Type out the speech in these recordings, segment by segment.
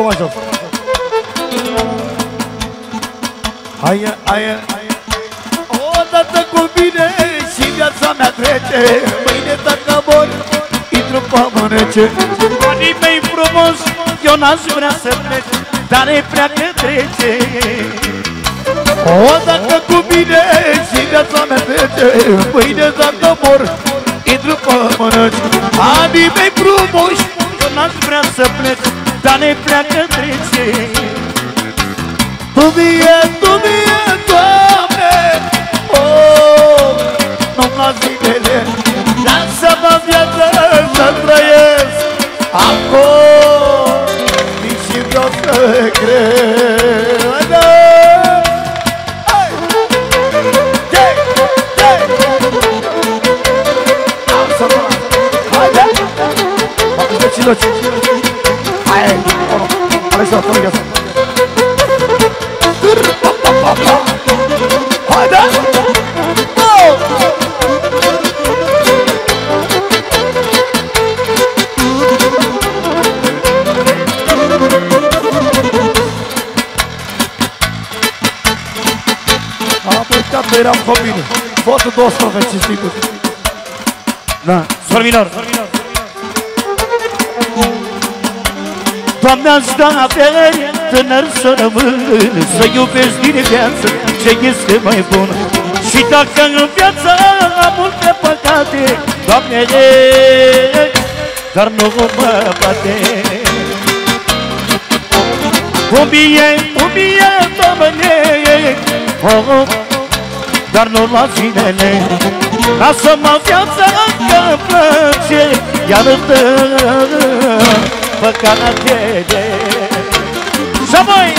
mai jos. Haie, haie. Odată cu mine și viața mea trece. Mâine dacă mor, intru pe mânece. Banii mei frumos, eu n-aș vrea să plec, dar e prea că trece. Odată cu mine și viața mea trece. Mâine dacă mor, intru pe mânece. Banii mei frumoși, eu n-aș vrea să plec, dar e prea că trece. Tu mie, Doamne, nu-mi las zilele, lasă-mă viață să trăiesc. Acum și vreau să cred. Haide! Facă vecinoci! Hai! Hai să fără viață! Haide! Am plecat, eram copil. Fotul 12, sigur. Da, sol minor. Doamne, aș da avere, tânăr să rămân, să iubesc din viață ce este mai bun. Și dacă în viață am multe păcate, Doamne, dar nu mă bate. Cum e, Doamne, dar nu la zilele. Lasă-mă viața că place, iartă păcatele. Și apoi,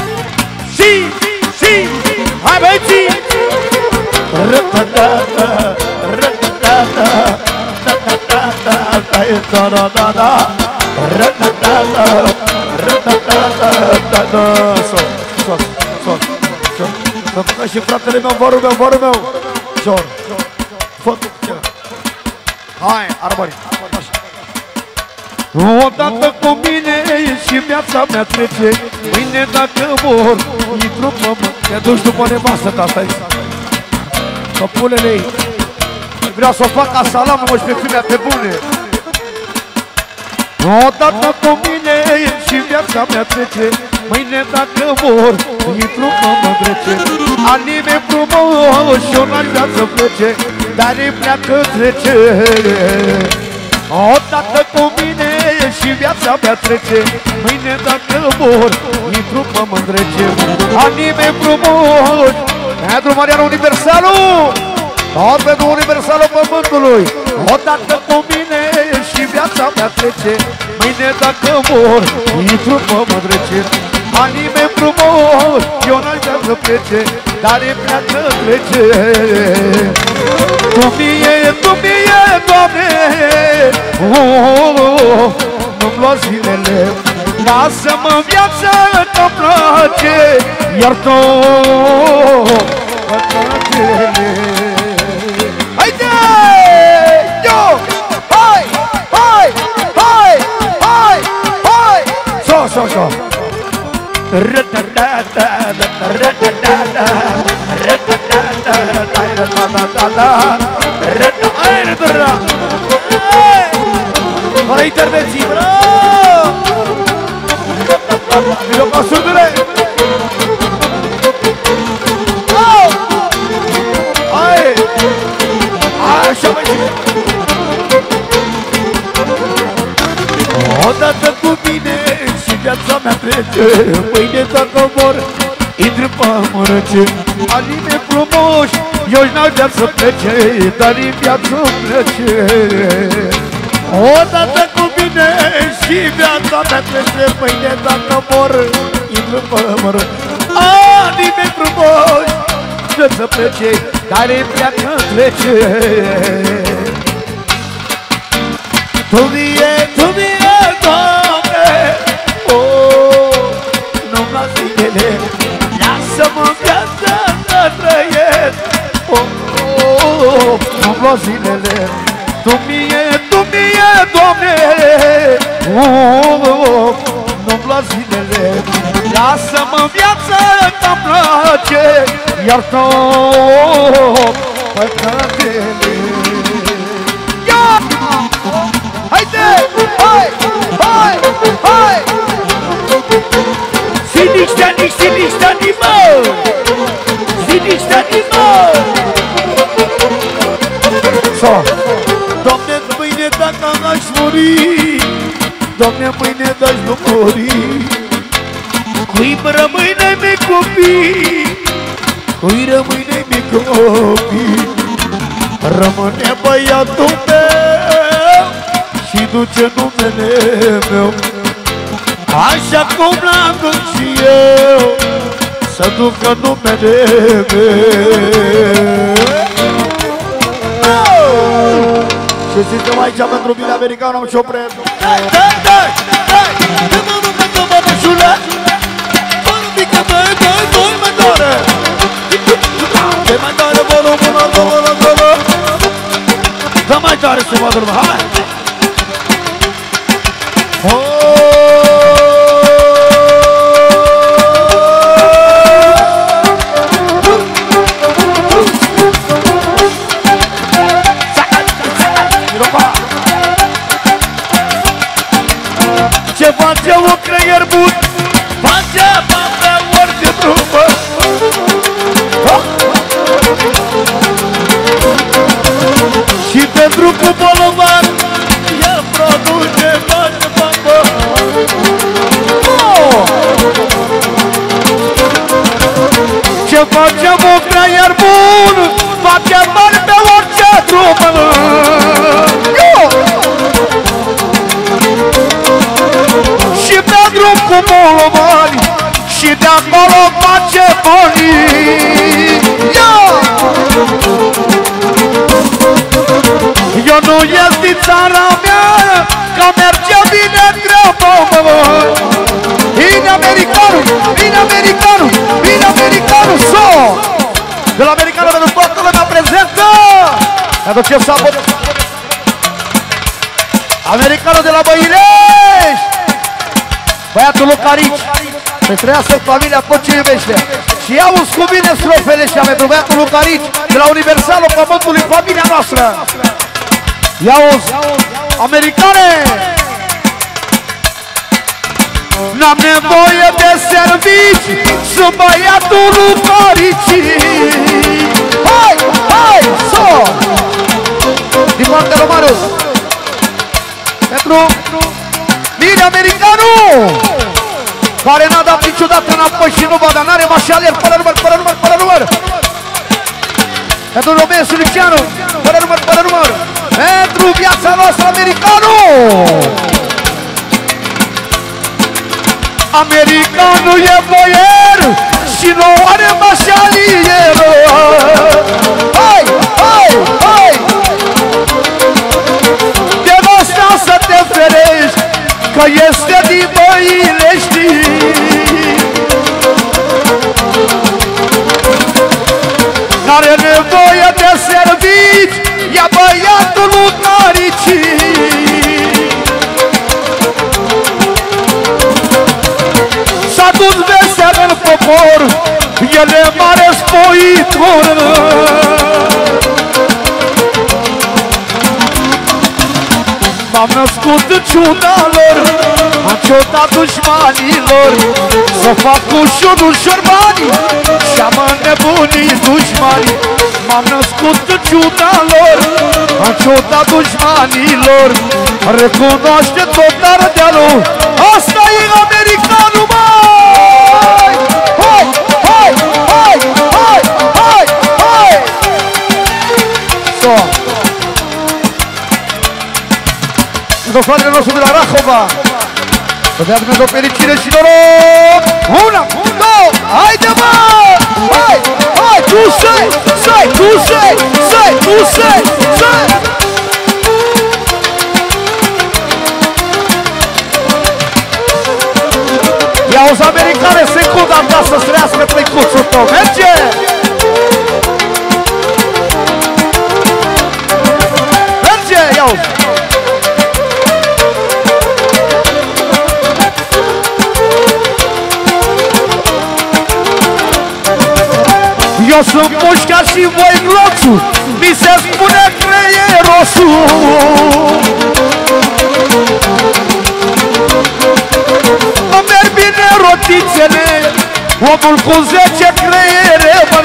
și, hai băieții! Ră-ta-ta-ta, ră-ta-ta-ta, ta-ta-ta-ta, ta-ta-ta-ta, ră-ta-ta-ta, ră-ta-ta-ta. Sos. Să facă și fratele meu, vorul meu. Jor. Fotul. Hai, arbori. Odată cu mine și viața mea trece. Mâine dacă mor, intru pe mă. Te duci după nevastă ta, asta-i. Căpulele-i. Vreau să o fac ca salam, mă, și pe fimea pe bune. Odată cu mine și viața mea trece. Mâine dacă mor, intru pe mă trece. Anii mei frumoși, eu n-aș vrea să plece, dar îi pleacă trece. Odată cu mine și viața mea trece. Mâine dacă mor, intru pe mă trece. Anii mei frumoși, pentru Mariana Universalul, tot pentru Universalul Pământului. Odată cu mine și viața mea trece. Mâine dacă mor, intru pe mă trece. Anii mei frumoși, eu n-aș vrea să plece, dar îi pleacă trece. Tu mie, Doamne, nu-mi lua zilele. Lasă-mă viața că-mi place, iar tu păcatele. Haide! Yo! Hai! So! Fără intervenții, bravo! Vino ca surdule! Hai! Așa mai zi! Odată cu mine și viața mea trece. Mâine dacă mor, intru pe mânece. Anii mei frumoși, eu n-aș vrea să plece, dar în viață plece. Odată cu mine și viața mea trece. Mâine dacă mor, intru pe mânece. Anii mei frumoși, vreau să plece, dar în viață trece. Tu mie, Doamne, nu-mi las zilele, lasă-mă viața să trăiesc. Nu-mi lua zilele. Tu mie, Doamne, nu-mi lua zilele. Lasă-mă în viață că-mi place, iartă-mi păcatele. Ia! Haide! Hai! Hai! Hai! Siniștani, siniștani, mă! Siniștani, mă! Doamne, mâine dacă aș muri, Doamne, mâine dacă nu muri, cui-mi rămâne mie copii, cui rămâne mie copii, rămâne băiatul meu și duce numele meu, așa cum l-am dus și eu, să ducă numele meu. Și suntem aici pentru bine american, am și-o preț. Dai, dai, dai, dai, dă-mă numele, mă bășule. Mă numică, dai, dai, dai, mă doare. Te mai doare, volumul, volumul. Dă mai doare să mă durmă, hai! Ce face un creier bun, face pe orice drumă. Și pentru cu bolovan, el produce bani, bambă. Ce face un creier bun, face bani pe orice drumă. Și pe drum cu bolovani, și de acolo face bani. Eu nu ies din țara mea, că merge bine treaba, mă. Bine americanul, bine americanul, bine americanul, so! De la americanul pentru toată lumea prezentă, aducem sabot. Americanul de la Băilești, băiatul Lucarici, să trăiască familia tot ce iubește. Și iau-ți cu bine strofele și pentru băiatul Lucarici, de la Universalul Pământului, familia noastră. Iau-ți, americane! N-am nevoie de servici, sunt băiatul Lucarici. Hai, hai, so! Din partea lui Marius. Pentru Miri americanul, care n-a dat niciodată înapoi și nu va da, n-are mașaler, fără număr, fără număr, fără număr. Pentru Romeo Sulicianu, fără număr, fără număr. Pentru viața noastră americanul. Americanul e boier și nu are mașalier. Hai, hai, hai! De asta să te ferești, că este din Băilești. N-are nevoie de servici, ia băiatul Lucarici. S-a dus vesel în popor, el e mare spoitor. M-am născut în ciuda lor, am ciudat dușmanilor, să fac ușor, ușor banii și-am înnebunit dușmanii. M-am născut în ciuda lor, am ciudat dușmanilor, recunoaște tot Ardealul, asta e americanul, măi! Hai, hai, hai, hai, hai, hai! So! Pentru fratele nostru de la Rahova, să dea Dumnezeu fericire și noroc! Una, două, haide mă! Hai, hai, tu sei, sei, tu sei, sei, tu sei, sei! Ia-uzi americane, secunda ta să-ți trească trăicuțul tău, merge! Merge, ia-uzi! Eu sunt mușca și voi gloțul, mi se spune creierosul. Mă merg bine rotițele, omul cu 10 creiere, bă.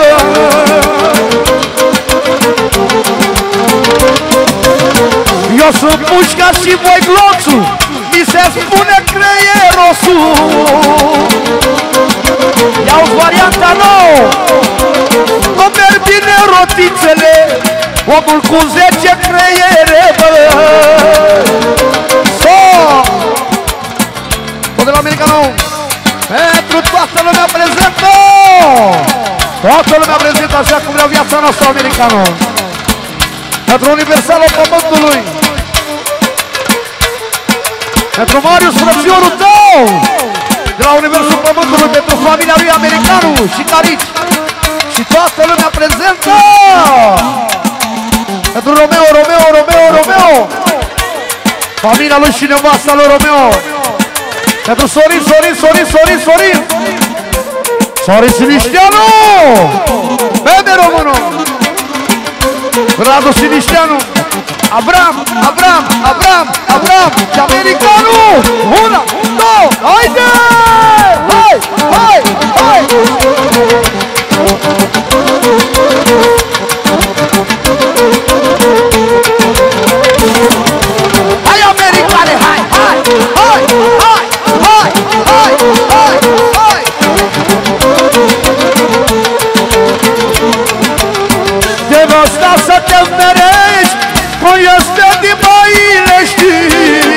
Eu sunt mușca și voi gloțul, mi se spune creierosul. Ia-uzi varianta nouă. Mă merg bine rotițele, omul cu 10 creiere, bă. Tot de la Americano, pentru toată lumea prezentă. Toată lumea prezentă așa cum vreau viața noastră, Americano. Pentru Universalul Pământului, pentru Marius, frățiorul tău, de la Universul Pământului, pentru familia lui Americanu și Carici și toată lumea prezentă. Pentru Romeo, familia lui și nevasta lui Romeo. Pentru Sorin Sinișteanu, bebe românul, Radu Sinișteanu, Abram și Americanu. Una, două, haide! Hai! Hai, americane, hai! Devasta să te merești, că este din băile știi.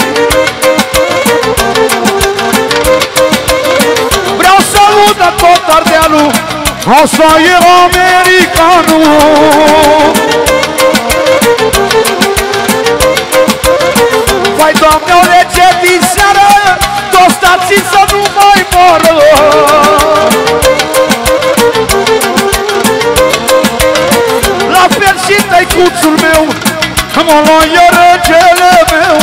Vreau să udă tot Ardealul, asta e Americanul. Vai, Doamne, o lege din seară, toți stații să nu mai moră. La fel și tăicuțul meu, mă lua răgele meu.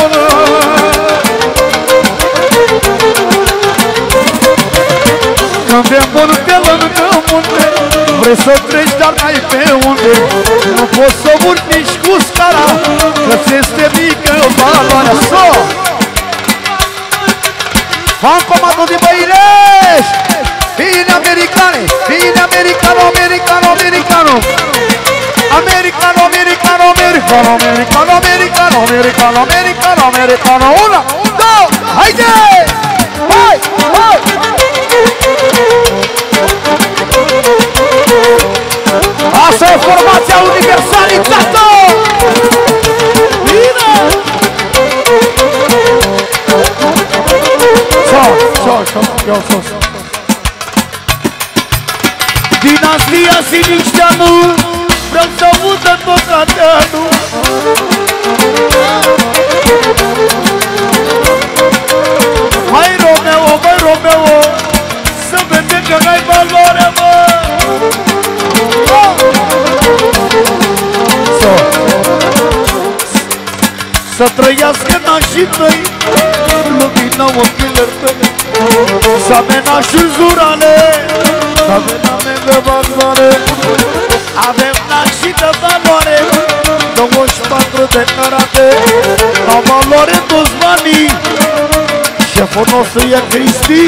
Când vem bun pe lângă munte, vrei să treci, dar n-ai pe unde. Nu poți să urci nici cu scara, că-ți este mică valoarea. F-am comandă din Băilești. Bine americane, bine americano. Una, două, haide! Hai! Asta e formația Universalitate! Bine! Sos. Dinastia Sinișteanu, vreau să udă tot Ardealul. Hai Romeo, să vedem că n-ai valoare, mă! Să trăiască nașii tăi, lumina ochilor tăi, să amenașul zurale, să avem de valoare. Avem nașii de valoare, 24 de carate, la valoare toți banii. Șeful nostru e Cristi.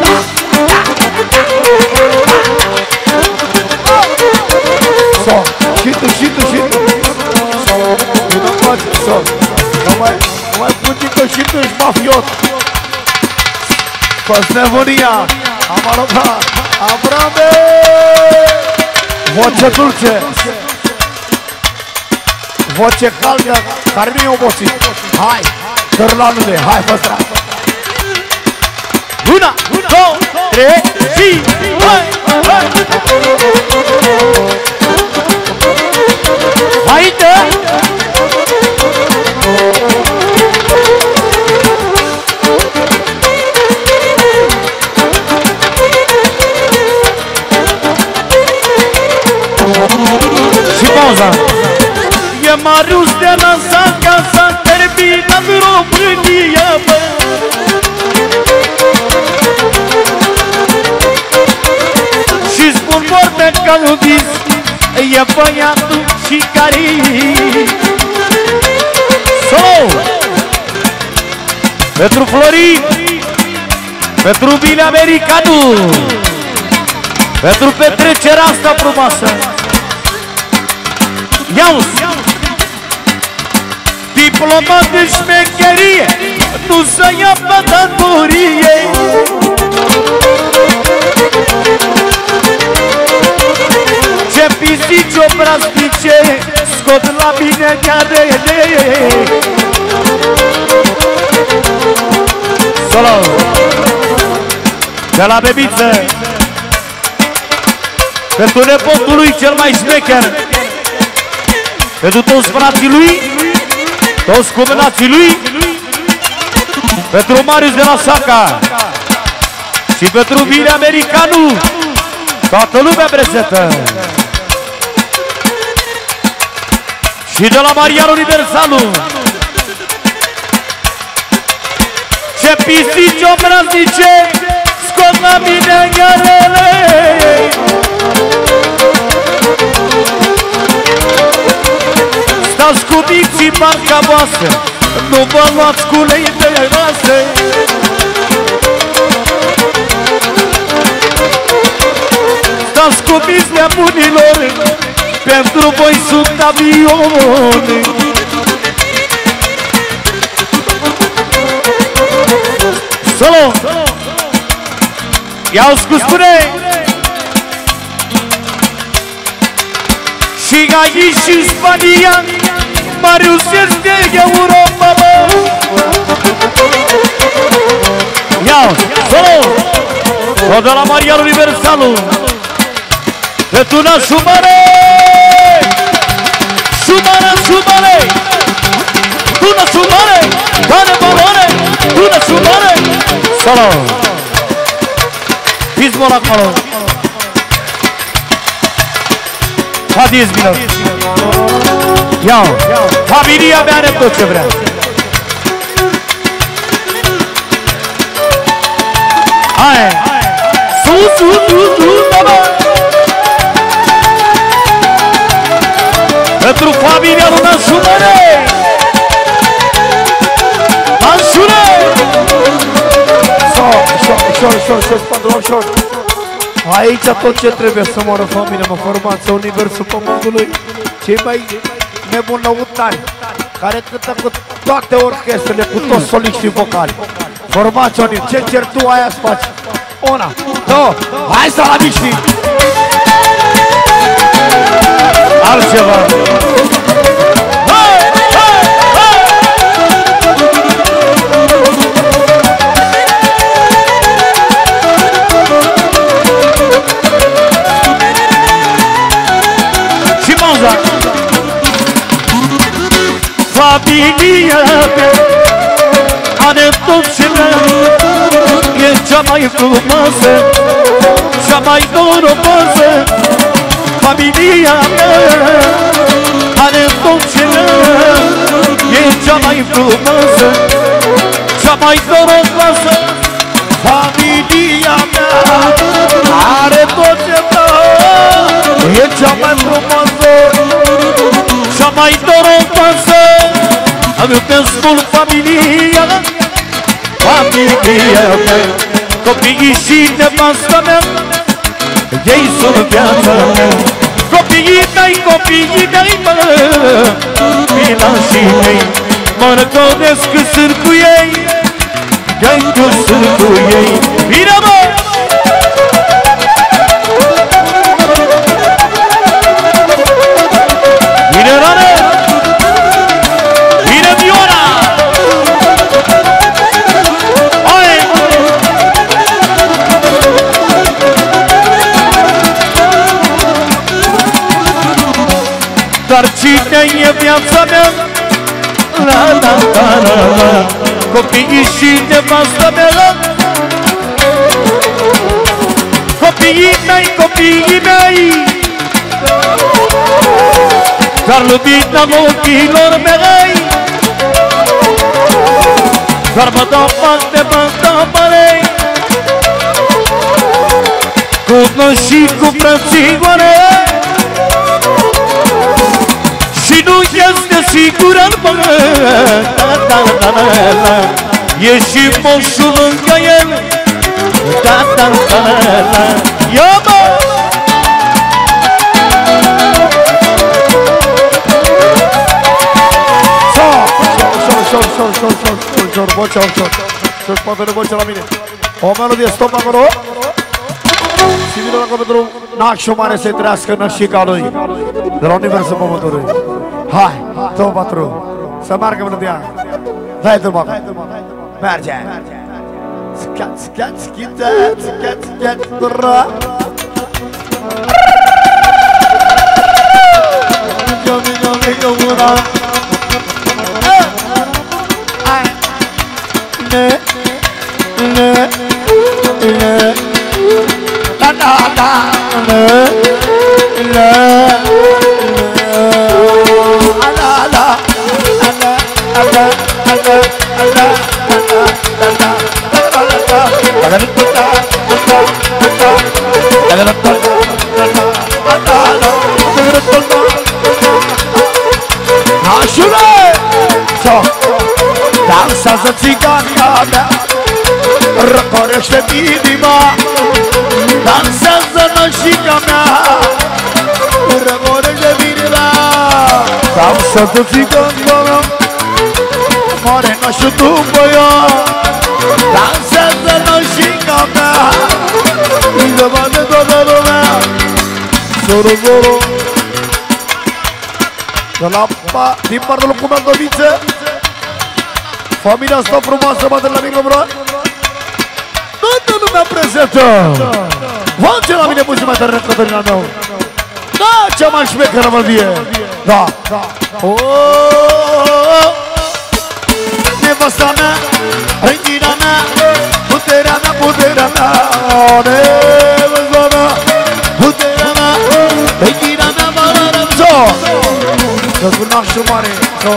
Și tu. Nu-mi place, nu mai putin că și tu ești mafiot. Fă-ți nebunia. Am arătat. Abrame! Voce dulce. Voce caldă, care nu-i obosit. Hai, dărlanule, hai, fă-ți-ra. Una, două, trei, și hai! Haide! Și pauza! E Marius de lansat ca s-a terminat România, bă! Și spun vorbe ca un vis, băiatul și carii. Solo! Pentru Florin, pentru Bine Americanu, pentru petrecerea asta frumoasă. Ia-uzi! Diplomat de șmecherie, nu să ia pe datorie. Ce pisici obraznice scot la mine ghearele. Solo! De la bebiță, pentru nepotul lui cel mai șmecher, pentru toți frații lui, toți cumenații lui, pentru Marius de la Saca și pentru Bine Americanu, toată lumea prezentă. Și de la Marian Universalu, ce pisici obraznice scot la mine ghearele. Stați cu minții parca voastră, nu vă luați cu lei de rasă. Stați cu minți nebunilor, pentru voi sunt avione. Solo! Ia-o spune! Și aici și în Spania, Marius este Europa, bă! Ia-o! Solo! O de la Marian Universalu, de Tuna Șumare! Șumare, Șumare! Tuna Șumare! Care valoare! Tuna Șumare! Solo! Pismul acolo! Hadi izbilor! Iau! Familia mea are tot ce vrea! Hai! Sus, sus, sus, sus, baba! Pentru familia lui Nașunare! Nașunare! Șor, patron, șor! Aici tot ce trebuie să moară familia, mă, formația Universul Pământului, cei mai nebuni lăutari, care cântă cu toate orchestrele, cu toți soliști și vocali. Formația Universul, ce cer tu, aia-ți faci. Una, două, hai să la miști! Altceva! Familia mea are tot ce vrea, e cea mai frumoasă, cea mai norocoasă. Familia mea are tot ce vrea, e cea mai frumoasă, cea mai norocoasă. Familia mea are tot ce vrea, e cea mai frumoasă, cea mai norocoasă. Am iubesc mult familia, familia mea, copiii și nevasta mea, ei sunt viața mea. Copiii mei, mă, filașii mei, mă răcodesc că sunt cu ei, că sunt cu ei. Bine, mă! Bine, Rane! Dar cine e viața mea? La, la, la, la, la. Copiii și nevasta mea, copiii mei, dar lumina ochilor mei, doar mă dau parte, mă dau părei, cu noi și cu frățioare. este sigur în pământ. E și moșul lângă el. Ia mă! Vocea, să-și poate de vocea la mine. O melodie, stop acolo. Și vină la pentru nașul mare să-i trăiască nășica lui de la Universul Pământului. Hai, două patru, să meargă melodia. Dai drumul, merge. Dansează țigania mea, răcorește inima. Dansează nășica mea, răcorește inima. Dansează țigania mea, mare nașul după ea. Dansează nășica mea, îi bate toată lumea. Zoro, zoro. De la din partea lui Comandăviță, familia asta frumoasă, bate la microfon. Toată lumea prezentă. Face la mine puțin mai tare, Cătălina meu. Da, cea mai șmecheră melodie. Da. Nevasta mea, regina mea, puterea mea, puterea mea. Nevasta mea, puterea mea, regina mea, mă să-ți cu nașul mare.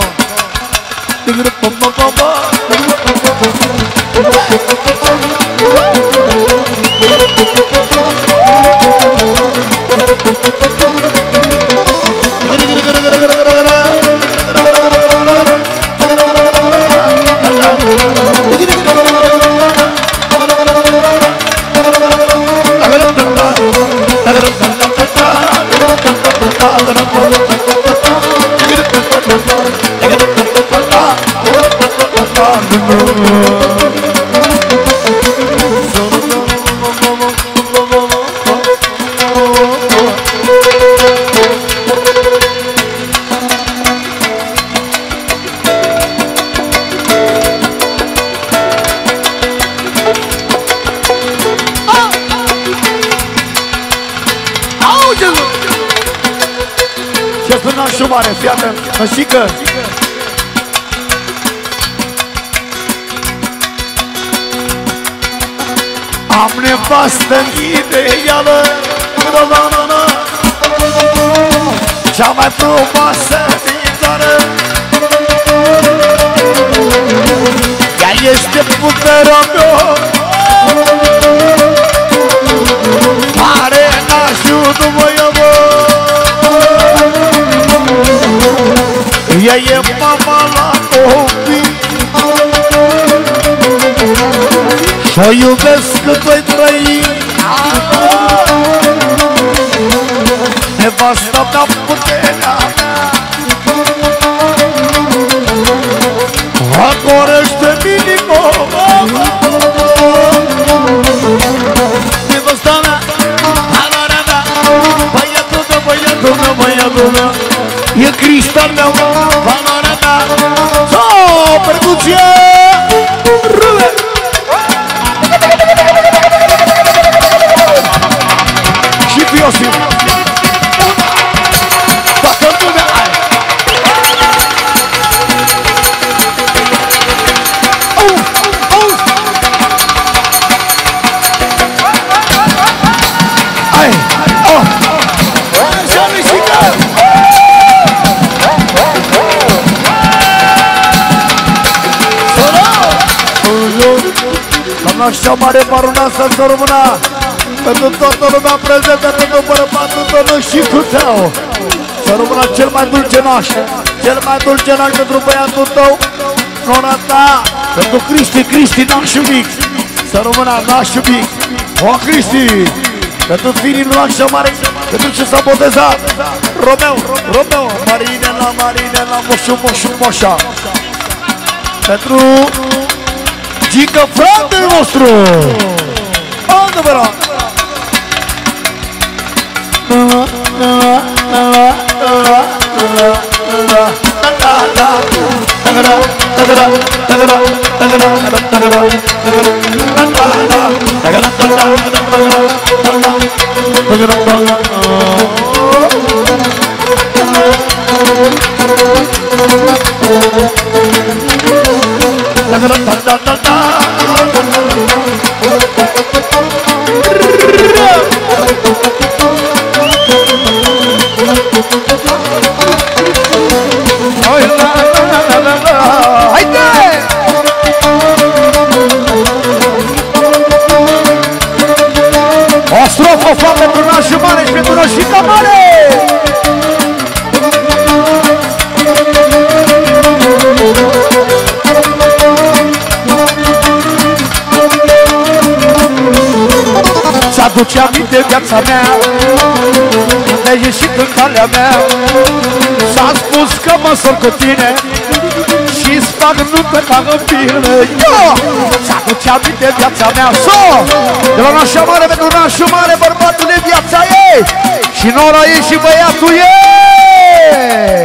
Ce-a spus nașul mare, fii atent, nășică. Am nevastă ideală, cea mai frumoasă din țară. Ea este puterea mea, care n-ajută voiavă. Ea e mama la copii și-o iubesc cât voi trăi. Nevasta mea, puterea mea, acorește-mi inima. Nevasta mea, valoarea mea, băiatul meu, băiatul meu, băiatul meu, e cristal meu, valoarea mea. S-o, percuție! Râve! Și Fiosif! Toată lumea ai! Ai! Așa mișică! Doamna cea mare baroneasă să rămână pentru toată lumea prezentă, pentru bărbatul tău și cu tău. Să rămână cel mai dulce naș, cel mai dulce naș pentru băiatul tău, nona ta, pentru Cristi, nașul mic. Să rămână nașul mic. O, Cristi, pentru firii lui așa mare, pentru ce s-a botezat. Romeo, Marinela, Moșa. Pentru Gică, fratele nostru. Adevărat. O strofă foame pentru nașul mare și pentru nașica mare! Ți-aduce aminte viața mea, când ai ieșit în calea mea. S-a spus că mă sor cu tine și-ți fac nuntă ca în firme. Ți-aduce aminte viața mea. De la nașa mare pentru nașul mare, bărbatul e viața ei și nora ei și băiatul ei.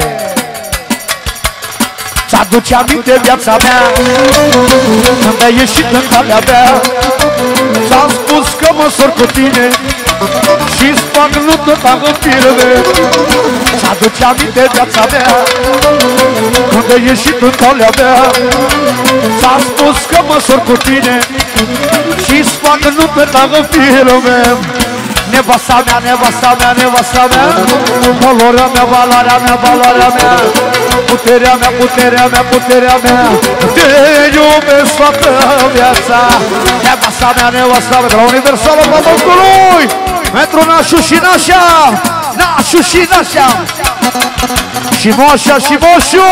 Ți-aduce aminte viața mea, când ai ieșit în calea mea. S-a spus că mă sor cu tine și-ți fac nuntă ca în firme. Ți-aduce aminte viața mea, când ai ieșit în calea mea. S-a spus că mă sor cu tine și-ți fac nuntă ca în firme. Nevasta mea, valoarea mea, puterea mea, te iubesc toată viața. Nevasta mea, de la Universalul Pământului, pentru nașul și nașa, și moșa și moșu,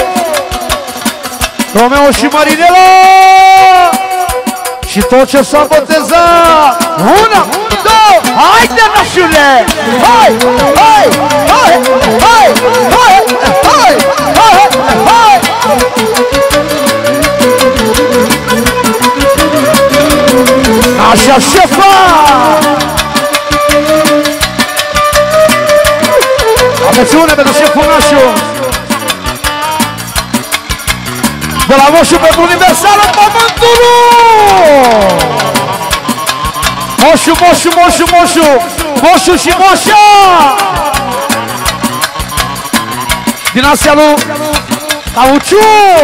Romeo și Marinela, și tot ce s-a botezat. Una, două, haide nașule! Hai! Așa, șefa! Atențiune pentru șeful nașul! De la moșul pentru Universalul Pământului! Moșu și moșa! Din Asia lui Cauciu!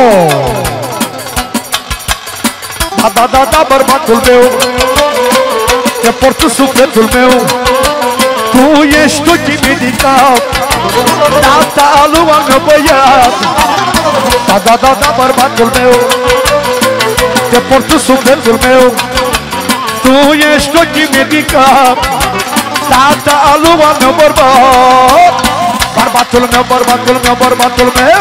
Da, bărbatul meu, te port în sufletul meu. Tu ești ochii mei din cap, tata lui al meu băiat. Da, bărbatul meu, te port în sufletul meu. Tu ești ochii mei din cap, tata lui al meu bărbat. Bărbatul meu,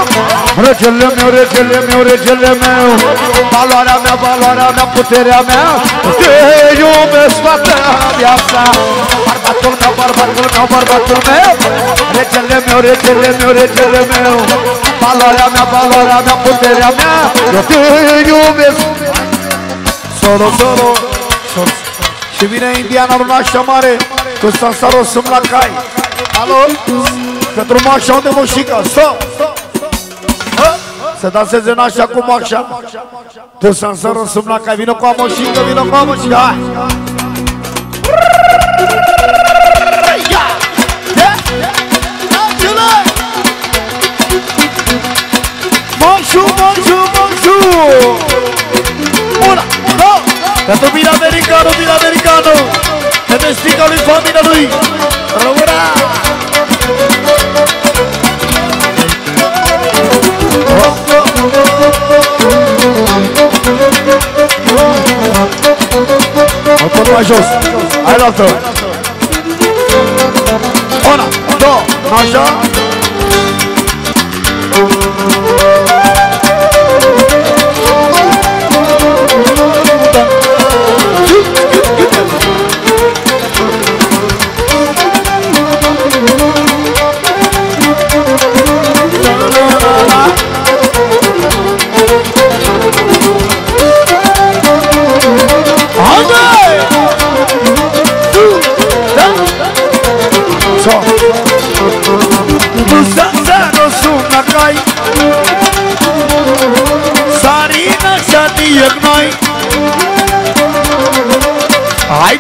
regele meu, valoarea mea, puterea mea, te iubesc toată viața. Bărbatul meu, regele meu, valoarea mea, puterea mea, eu te iubesc. Solo, și vine Indiana luna așa mare, cu Sansaro sunt la cai. Alo? Pentru moașa unde moșica, să danseze nașa cu moașa. Tu Sansaro sunt la cai, vină cu a moșică, hai! Moșu! Una, două! Pentru bine americano, pentru stica lui familia lui. Rămâna! O tot mai jos. Hai la altă. Una, două, așa.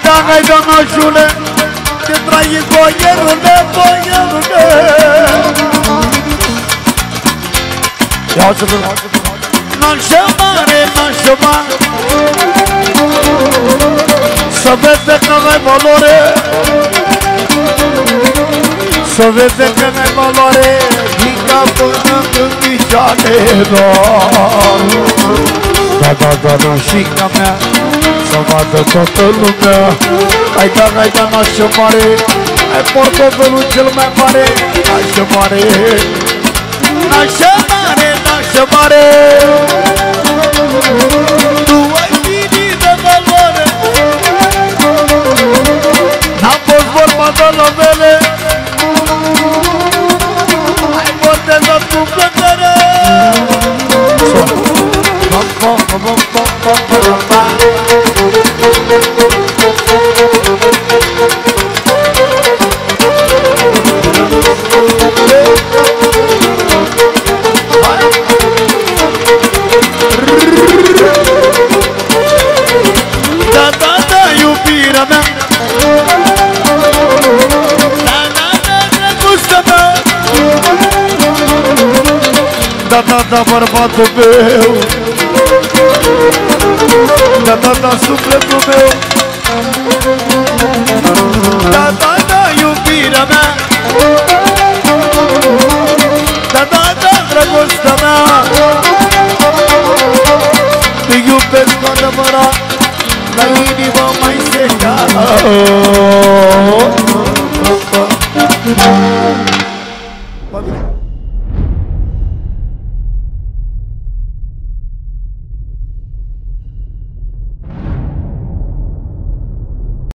da, nașule, te tragi boierule, boierule. Ia-ți-vă, nașă mare, nașă mare, să vede că n-ai valoare, să vede că n-ai valoare, din capul în picioare, da, nașica mea, să vadă toată lumea. Hai da, nașă mare, ai portofelul cel mai mare, nașă mare, nașă mare, nașă mare. Tu ai finit de valoare, n-am fost vorba de lovele, ai botezat cu plăcere. Da, iubirea mea, da, dragostea mea, da, bărbatul meu, da, sufletul meu, da, iubirea mea, da, dragostea mea, te iubesc cu adevărat, la inima mai seca.